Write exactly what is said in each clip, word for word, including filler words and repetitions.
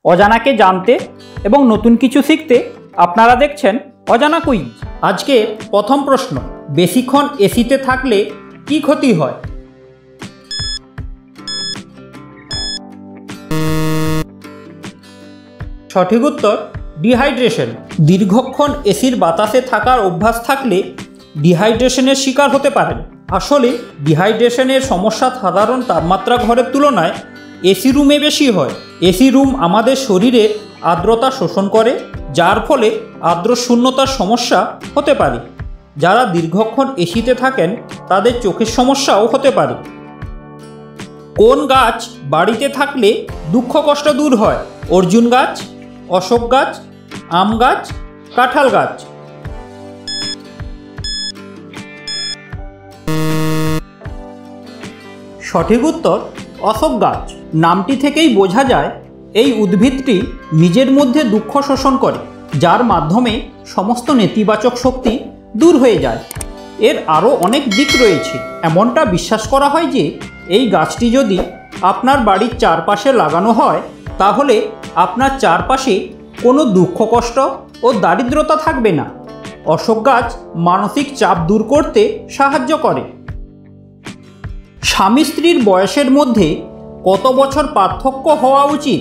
অজানাকে জানতে এবং নতুন কিছু শিখতে আপনারা দেখছেন অজানা কুইজ। আজকে প্রথম প্রশ্ন, বেশিক্ষণ এসিতে থাকলে কি ক্ষতি হয়? সঠিক উত্তর ডিহাইড্রেশন। দীর্ঘক্ষণ এসির বাতাসে থাকার অভ্যাস থাকলে ডিহাইড্রেশনের শিকার হতে পারেন। আসলে ডিহাইড্রেশনের সমস্যা সাধারণ তাপমাত্রা ঘরের তুলনায় এসি রুমে বেশি হয়। এসি রুম আমাদের শরীরে আর্দ্রতা শোষণ করে, যার ফলে আর্দ্র শূন্যতার সমস্যা হতে পারে। যারা দীর্ঘক্ষণ এসিতে থাকেন তাদের চোখের সমস্যাও হতে পারে। কোন গাছ বাড়িতে থাকলে দুঃখ কষ্ট দূর হয়? অর্জুন গাছ, অশোক গাছ, আম গাছ, কাঁঠাল গাছ। সঠিক উত্তর অশোক গাছ। নামটি থেকেই বোঝা যায় এই উদ্ভিদটি নিজের মধ্যে দুঃখ শোষণ করে, যার মাধ্যমে সমস্ত নেতিবাচক শক্তি দূর হয়ে যায়। এর আরও অনেক দিক রয়েছে। এমনটা বিশ্বাস করা হয় যে এই গাছটি যদি আপনার বাড়ির চারপাশে লাগানো হয় তাহলে আপনার চারপাশে কোনো দুঃখ কষ্ট ও দারিদ্রতা থাকবে না। অশোক গাছ মানসিক চাপ দূর করতে সাহায্য করে। স্বামী স্ত্রীর বয়সের মধ্যে কত বছর পার্থক্য হওয়া উচিত?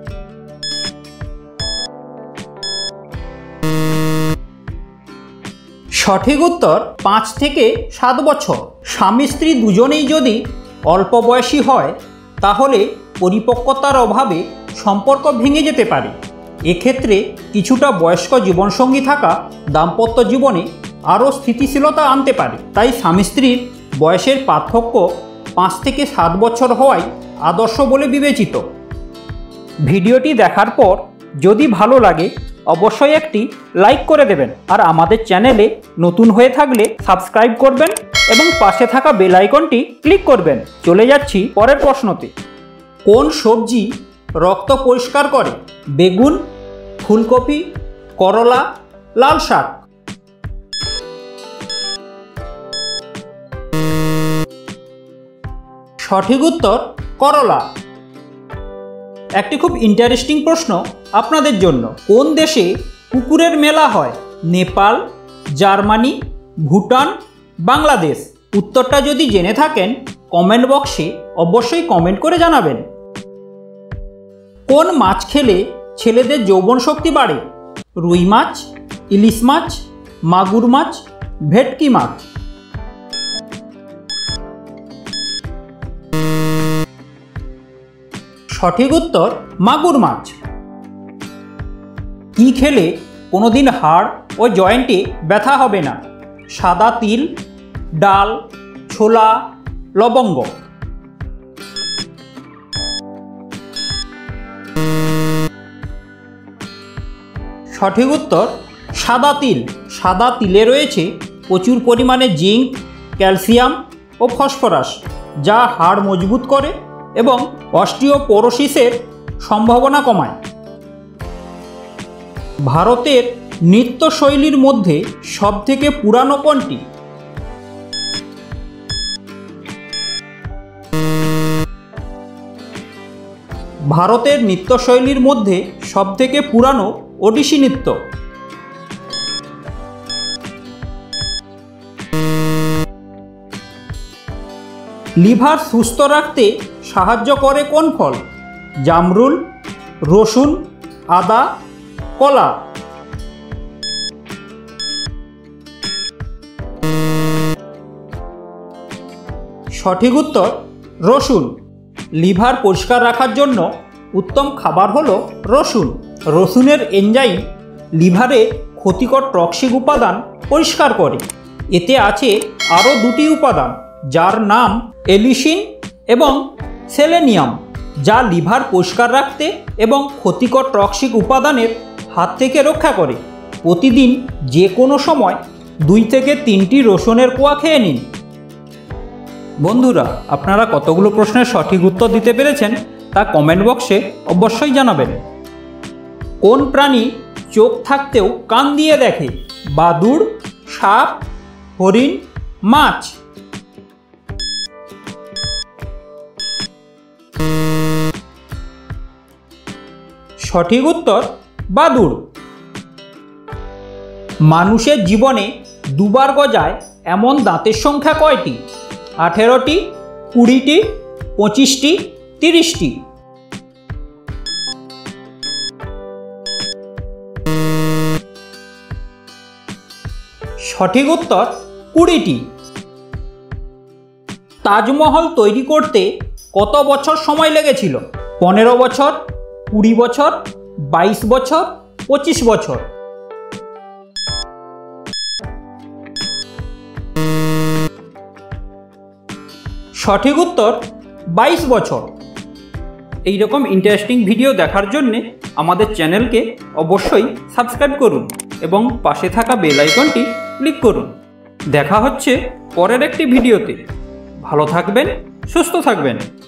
সঠিক উত্তর পাঁচ থেকে সাত বছর। স্বামী স্ত্রী দুজনেই যদি অল্প বয়সী হয় তাহলে পরিপক্কতার অভাবে সম্পর্ক ভেঙে যেতে পারে। এক্ষেত্রে কিছুটা বয়স্ক জীবনসঙ্গী থাকা দাম্পত্য জীবনে আরও স্থিতিশীলতা আনতে পারে। তাই স্বামী স্ত্রীর বয়সের পার্থক্য পাঁচ থেকে সাত বছর হওয়াই আদর্শ বলে বিবেচিত। ভিডিওটি দেখার পর যদি ভালো লাগে অবশ্যই একটি লাইক করে দেবেন, আর আমাদের চ্যানেলে নতুন হয়ে থাকলে সাবস্ক্রাইব করবেন এবং পাশে থাকা বেল আইকনটি ক্লিক করবেন। চলে যাচ্ছি পরের প্রশ্নতে। কোন সবজি রক্ত পরিষ্কার করে? বেগুন, ফুলকপি, করলা, লাল শাক। সঠিক উত্তর করলা। একটি খুব ইন্টারেস্টিং প্রশ্ন আপনাদের জন্য। কোন দেশে কুকুরের মেলা হয়? নেপাল, জার্মানি, ভুটান, বাংলাদেশ। উত্তরটা যদি জেনে থাকেন কমেন্ট বক্সে অবশ্যই কমেন্ট করে জানাবেন। কোন মাছ খেলে ছেলেদের যৌবন শক্তি বাড়ে? রুই মাছ, ইলিশ মাছ, মাগুর মাছ, ভেটকি মাছ। সঠিক উত্তর মাগুর মাছ। কি খেলে কোনোদিন হাড় ও জয়েন্টে ব্যথা হবে না? সাদা তিল, ডাল, ছোলা, লবঙ্গ। সঠিক উত্তর সাদা তিল। সাদা তিলে রয়েছে প্রচুর পরিমাণে জিঙ্ক, ক্যালসিয়াম ও ফসফরাস, যা হাড় মজবুত করে এবং অস্টিওপোরোসিসের সম্ভাবনা কমায়। ভারতের নৃত্যশৈলীর মধ্যে সবথেকে পুরানো কোনটি? ভারতের নৃত্যশৈলীর মধ্যে সবথেকে পুরানো ওডিসি নৃত্য। লিভার সুস্থ রাখতে সাহায্য করে কোন ফল? জামরুল, রসুন, আদা, কলা। সঠিক উত্তর রসুন। লিভার পরিষ্কার রাখার জন্য উত্তম খাবার হলো রসুন। রসুনের এনজাইম লিভারে ক্ষতিকর টক্সিক উপাদান পরিষ্কার করে। এতে আছে আরও দুটি উপাদান, যার নাম এলিসিন এবং সেলেনিয়াম, যা লিভার পরিষ্কার রাখতে এবং ক্ষতিকর টক্সিক উপাদানের হাত থেকে রক্ষা করে। প্রতিদিন যে কোনো সময় দুই থেকে তিনটি রসুনের কোয়া খেয়ে নিন। বন্ধুরা, আপনারা কতগুলো প্রশ্নের সঠিক উত্তর দিতে পেরেছেন তা কমেন্ট বক্সে অবশ্যই জানাবেন। কোন প্রাণী চোখ থাকতেও কান দিয়ে দেখে? বাদুড়, সাপ, হরিণ, মাছ। সঠিক উত্তর বাদুড়। মানুষের জীবনে দুবার গজায় এমন দাঁতের সংখ্যা কয়টি? আঠেরোটি, কুড়িটি, পঁচিশটি, তিরিশটি। সঠিক উত্তর কুড়িটি। তাজমহল তৈরি করতে কত বছর সময় লেগেছিল? পনেরো বছর, কুড়ি বছর, বাইশ বছর, পঁচিশ বছর। সঠিক উত্তর বাইশ বছর। এই রকম ইন্টারেস্টিং ভিডিও দেখার জন্যে আমাদের চ্যানেলকে অবশ্যই সাবস্ক্রাইব করুন এবং পাশে থাকা বেল আইকনটি ক্লিক করুন। দেখা হচ্ছে পরের একটি ভিডিওতে। ভালো থাকবেন, সুস্থ থাকবেন।